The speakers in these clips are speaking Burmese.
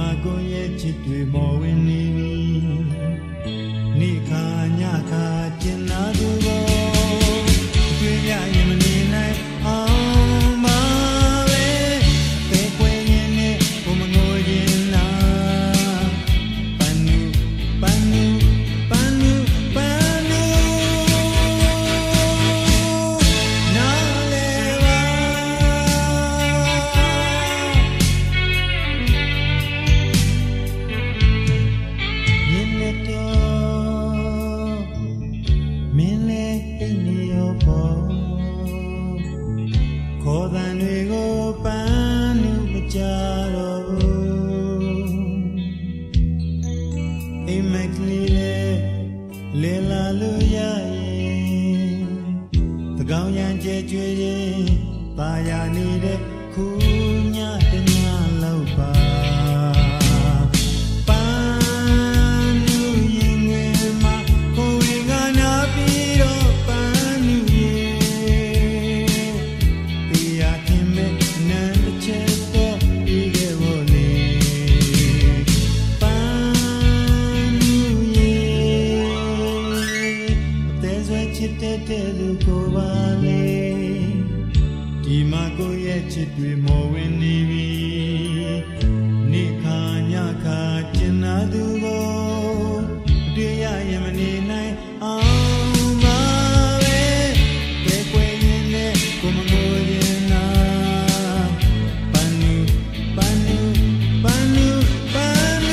ကိုရဲ့ချစ်တွေမော်ဝင်နေပြီနေခါညခါကျင်နာသူကိုတွေ့ရရင်မနေနိုင်အောင်ပါပဲအသေးခွေရင်နဲ့ဘုံမငိုရင်နာပန်းနူပန်းနူပန်းနူပန်းနူနားလေပါမြင်နေတော့မင်းလေးအိမ်နေရောပေါ်ခေါ်သံတွေကိုပန်းနူမကြတော့ဘူးအိမ်မက်ကလေးလေလာလို့ရရင်သကောင်းရန်ကျဲကျွေးရင်ပါရနေတဲ့ခုညတညလောက်ပါပန်းနူရင်ငယ်မှာကိုယ်ကနာပြီးတော့ပန်းနူရဲ့တရားခင်မဲ့နန်းတစ်ချက်တော့ပြီးခဲ့ဖို့လေပန်းနူရဲ့အသေးဆွဲချစ်တဲ့သူကိုပါလေဒီမှာကိုရဲ့ချစ်တွေမော်ဝင်နေပြီနေခါညခါကျင်နာသူကိုတွေ့ရရင်မနေနိုင်အောင်ပါပဲပဲကွယ်ရင်နဲ့ကိုမငိုရင်နာပန်းနူပန်းနူပန်းနူပန်းနူ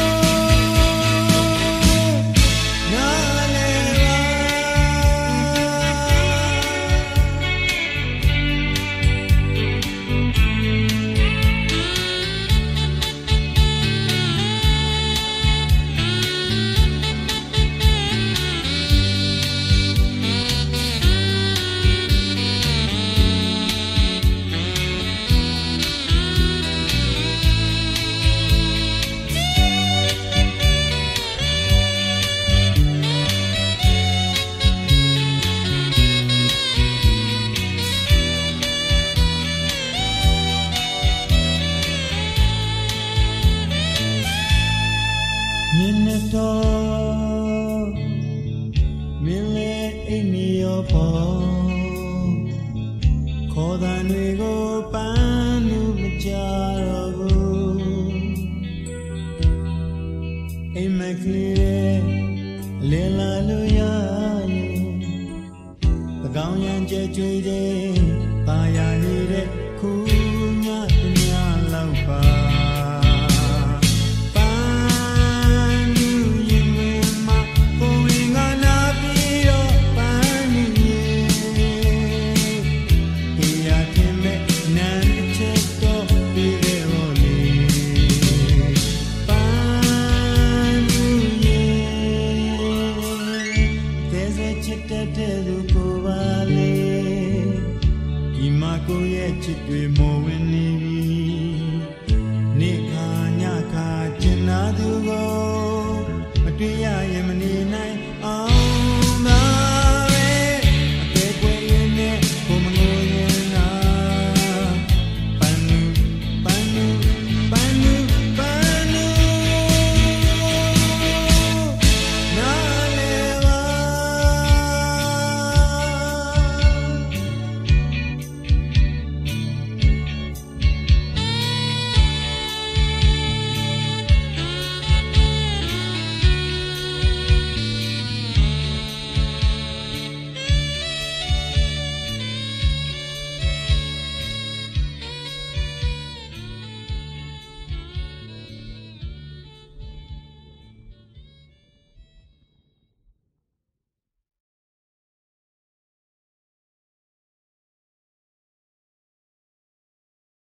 နားလေပါမြင်နေတော့မင်းလေးအိမ်နေရောပေါ်ခေါ်သံတွေကိုပန်းနူမကြတော့ဘူးအိမ်မက်ကလေးလေလာလို့ရရင်သကောင်းရန်ကျဲကျွေးတဲ့